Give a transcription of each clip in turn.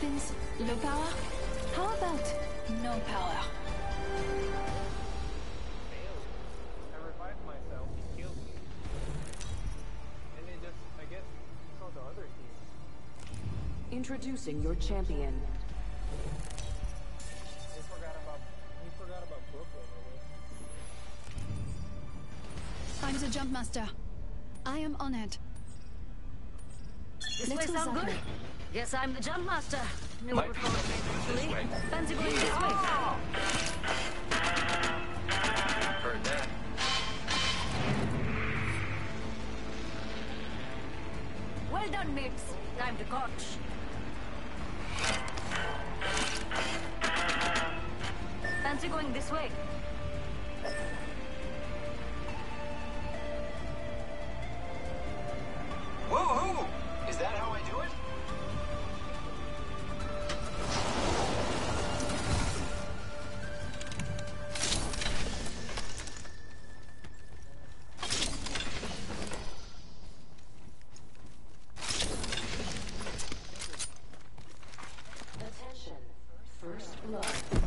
weapons, low power? How about no power? Failed. I revived myself, he killed me. And then just, I guess, saw the other team. Introducing your champion. He forgot about Brooklyn, I guess. I'm the jump master. I am honored. This Let's way go sound that good? way. Yes, I'm the jump master. New Might be performance, this actually. way. Fancy going this way. Heard that. Well done, mates. Time to coach. Fancy going this way. Woohoo! Is that how I do it? Attention. First blood.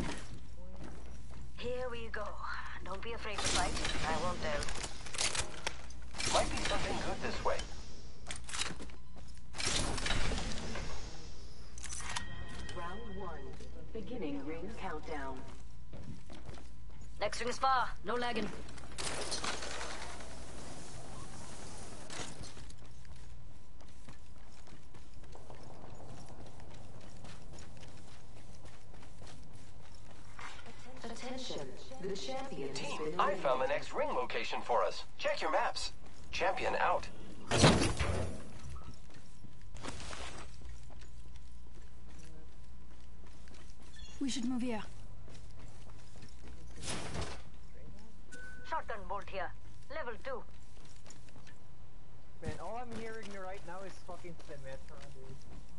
Here we go. Don't be afraid to fight. I won't tell. Might be something good this way. Round 1. Beginning ring countdown. Next ring is far. No lagging. Attention. The champion has Team, been I found the next ring location for us. Check your maps. Champion out. We should move here. Shotgun bolt here. Level 2. Man, all I'm hearing right now is fucking Symmetra, dude.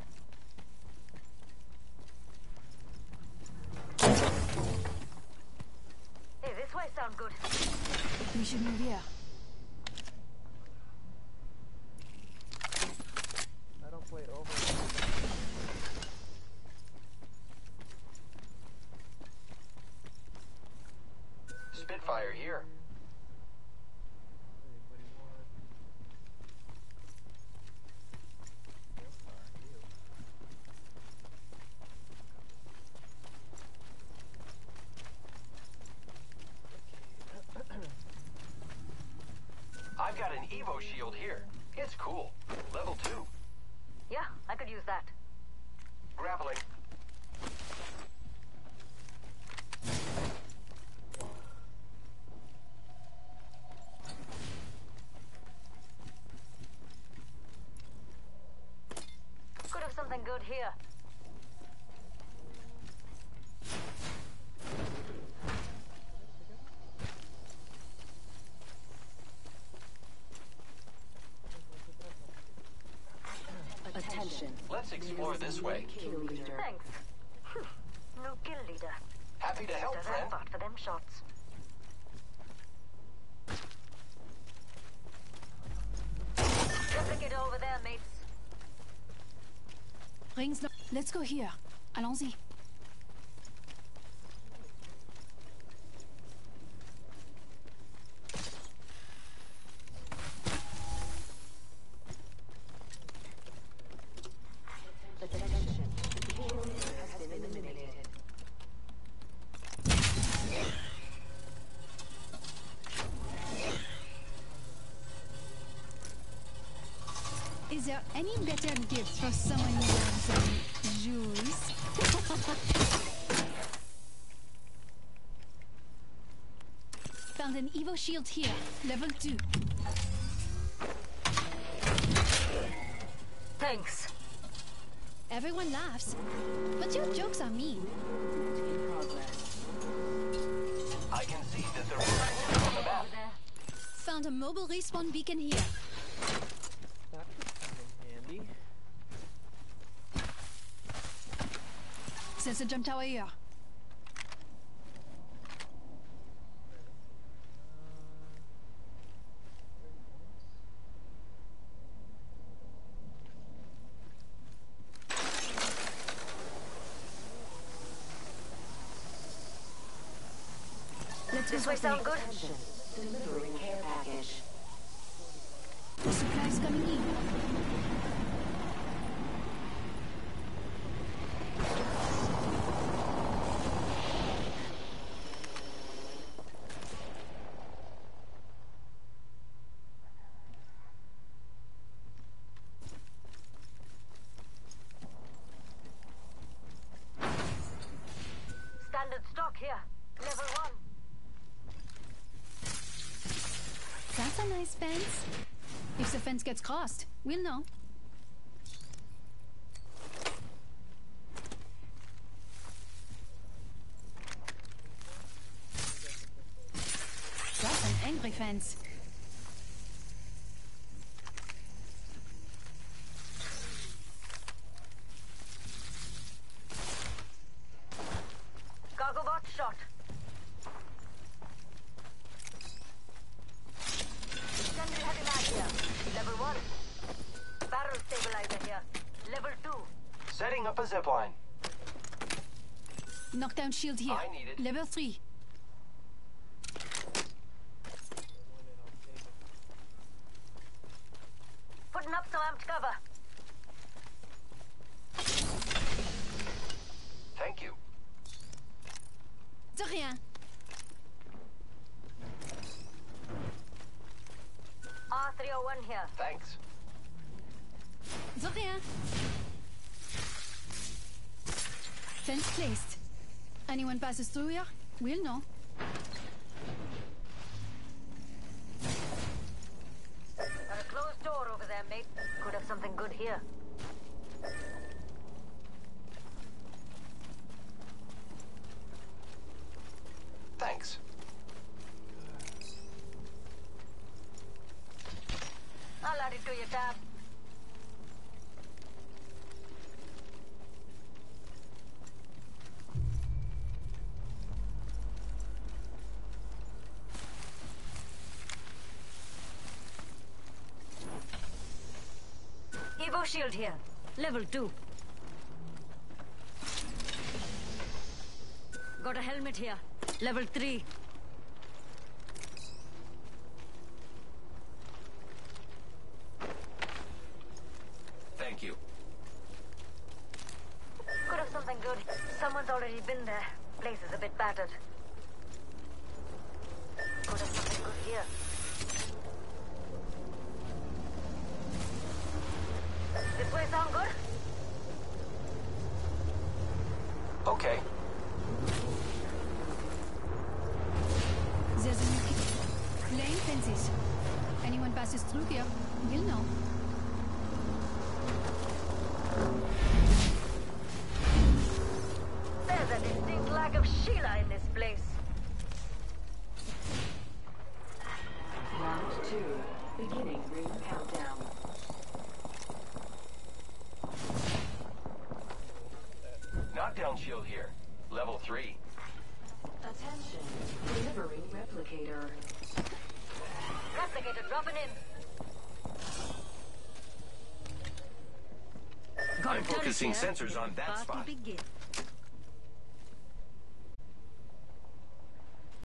Hey, this way sound good. We should move here. I don't play over. Spitfire here. Anybody want? I've got an Evo shield here. It's cool. Level 2. Yeah, I could use that. Grappling. Could have something good here. Attention. Let's explore this way. Kill leader. Thanks. New kill leader. Happy to help, Does friend. Rampart for them shots. Replicate over there, mates. Rings. Let's go here. Allons-y. Attention. Kill leader has been eliminated. Is there any better gift for someone who loves some jewels? Found an Evo shield here, level 2. Thanks. Everyone laughs, but your jokes are mean. In progress. I can see that the ring is on the map. Over there. Found a mobile respawn beacon here. That could come in handy. There's a jump tower here. This way sound good? Attention. Delivering care package. The supplies coming in. Standard stock here. Level 1. That's a nice fence. If the fence gets crossed, we'll know. That's an angry fence. Cargo bot shot. Extended heavy mag here. Level 1. Barrel stabilizer here. Level 2. Setting up a zipline. Knockdown shield here. I need it. Level 3. Putting up some amped cover. Thank you. De rien. R301 here. Thanks. De rien. Fence placed. Anyone passes through here, we'll know. Got a closed door over there, mate. Could have something good here. Thanks. I'll add it to your tab. Evo shield here. Level 2. Got a helmet here. Level 3. Thank you. Could have something good. Someone's already been there. Place is a bit battered. Could have something good here. This way sound good? Okay. There's a new kit. Lane fences. Anyone passes through here, we'll know. There's a distinct lack of Sheila in this place. Round 2. Beginning ring countdown. Knockdown shield here. Level 3. Attention. Delivering replicator. Replicator dropping in. Got I'm a turret focusing here. sensors on that Party spot. begin.